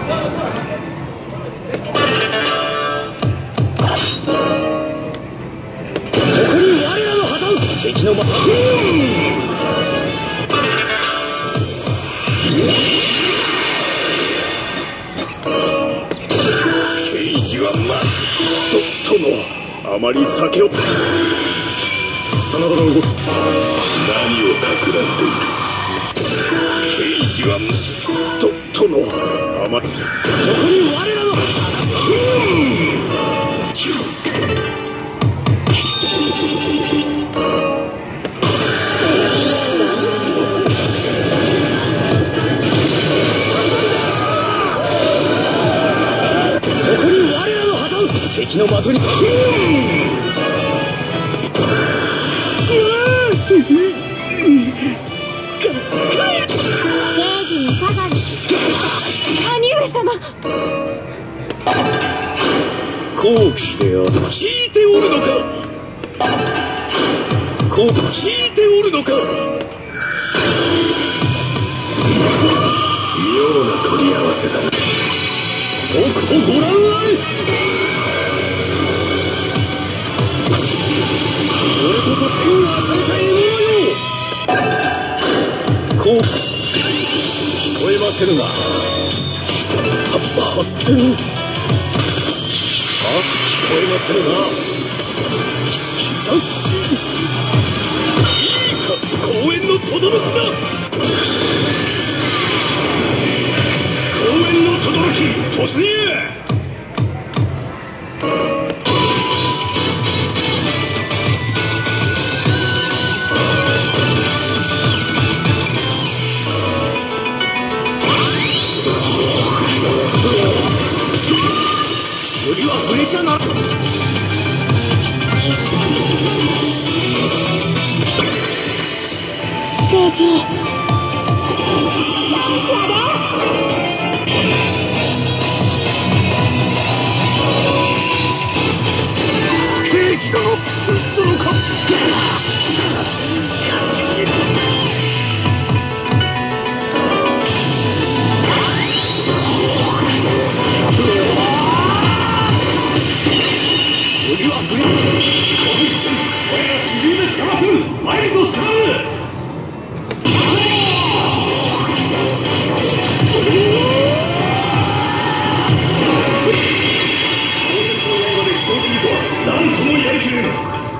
敵の間。刑事は殿、あまり酒を。真田の動き。何を企んでいる。刑事は殿、あまり。ここに我らの。敵の的に。 刑事に下がる。兄上様。 好機である。聞いておるのか。聞いておるのか。妙な取り合わせだ。とくとご覧あれ。俺こそ天が与えた獲物よ。こう聞こえませぬが。発展。聞こえませぬが。兆し。いいか公園の轟だ。公園の轟突入。鳥は触れちゃな。 刑事。 刑事殿、そのか。鳥は触れ。これが自由でつかます。前と進む。なんともやりきれぬ。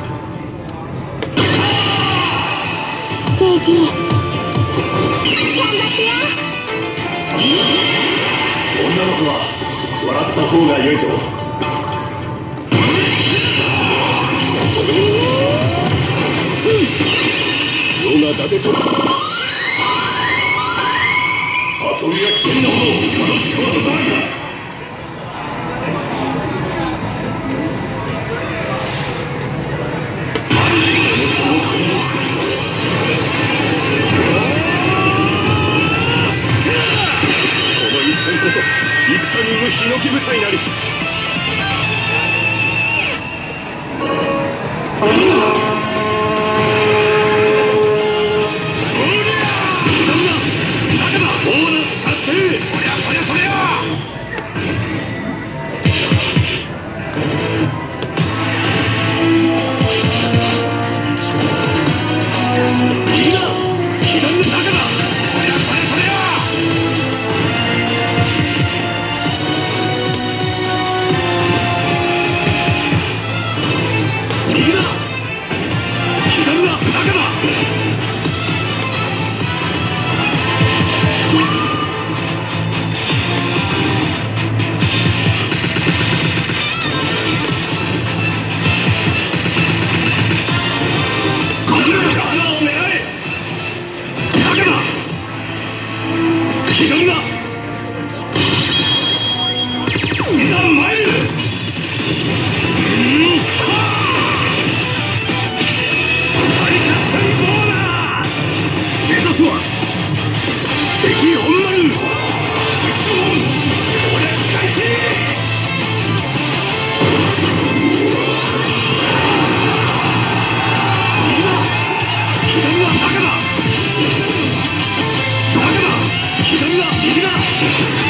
刑事。頑張ってよ。 女の子は笑った方が良いぞ。世が伊達と。遊びは危険なもの。楽しくはござらんか。戦こそ戦に生むヒノキ舞台なり。左だ右だ